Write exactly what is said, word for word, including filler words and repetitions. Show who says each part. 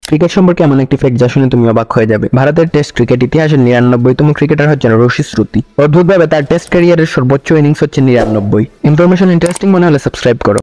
Speaker 1: Cricket সম্পর্কে এমন একটি ফ্যাক্ট যা শুনে তুমি অবাক হয়ে যাবে। ভারতের টেস্ট ক্রিকেট ইতিহাসের নিরানব্বইতম ক্রিকেটার হচ্ছেন রশি শ্রুতি। অদ্ভুতভাবে তার টেস্ট ক্যারিয়ারের সর্বোচ্চ ইনিংস হচ্ছে নিরানব্বই। ইনফরমেশন ইন্টারেস্টিং মনে হলে সাবস্ক্রাইব করো।